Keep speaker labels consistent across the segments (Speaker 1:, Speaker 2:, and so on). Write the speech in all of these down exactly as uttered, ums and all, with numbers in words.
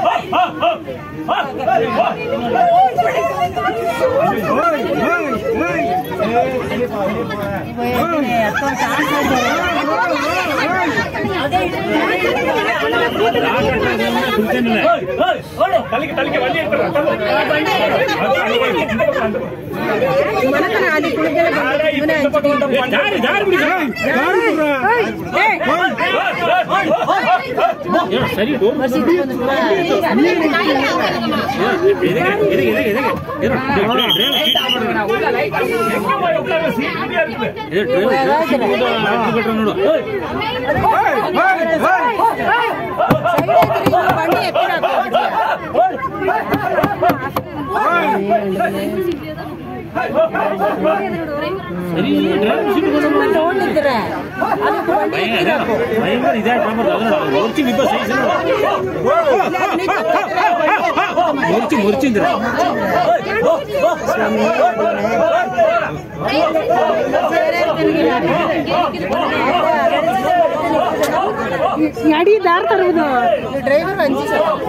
Speaker 1: ಗಾಡಿ ದಾರ್ ತರುವುದು ಡ್ರೈವರ್ ಅಂಜಿ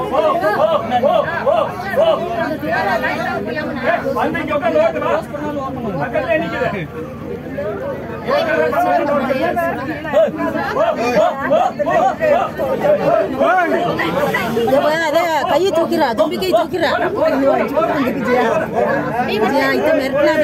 Speaker 1: ಅದೇ ಕೈ ತೂಕಿರ ದುಂಬಿ ಕೈ ತೂಕಿರ ಇದು ಮೆರ್ಕ್ನಾಗ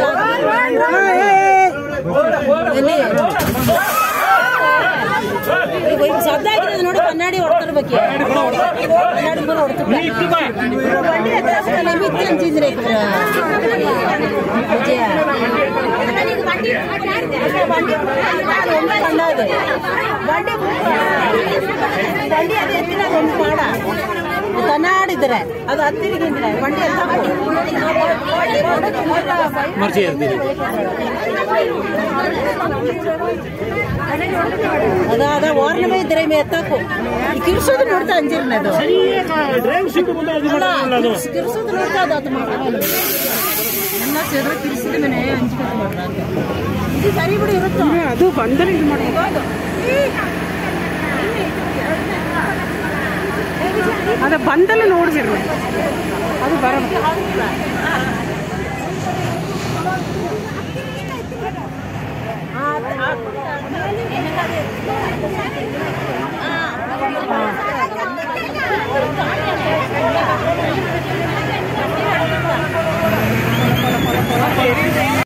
Speaker 1: ಶಬ್ದ ಆಗಿರೋದು ನೋಡಿ ಕನ್ನಡಿ ಹೊಡ್ತಿರ್ಬೇಕು ಕನ್ನಡಿ ಕೂಡ ಹೊಡ್ತಿರ್ಬೇಕು ಬಂಡಿ ನಿಮಿತ್ತ ಅಂತಿದ್ರೆ ವಿಜಯ ಬಂಡಿ ಕಂಡದು ಬಂಡಿ ಬಂಡಿ ಅದು ಎತ್ತಿನ ಒಂದು ಮಾಡ ಕನ್ನಡಿದ್ರೆ ಅದು ಹತ್ತಿರಿಗಿದ್ರೆ ಬಂಡಿ ಅಂತ ಮರ್ಚಿ ಇರ್ತೀರಿ ಅದ ಅದ ವಾರ್ನವೇ ಇದ್ರೆ ಮೇ ಎತ್ತಾಕು ಕಿರ್ಸೋದು ನೋಡ್ತಾ ಅಂಜಿರ್ನ ಅದು ಕಿರ್ಸೋದು ನೋಡ್ತಾ ಅದು ಅದು ಮಾಡೋದು ಎಲ್ಲ ಸೇರೋ ಕಿರ್ಸಿದ ಮನೆ ಹಂಚ್ಕೊಂಡು ಮಾಡ್ರ ಇದು ಸರಿ ಬಿಡಿ ಇರುತ್ತೋ ಅದು ಬಂದರೆ ಇದು ಮಾಡೋದು ಅದ ಬಂದಲ್ಲ ನೋಡ್ಬಿಡ್ರಿ ಅದು ಬರ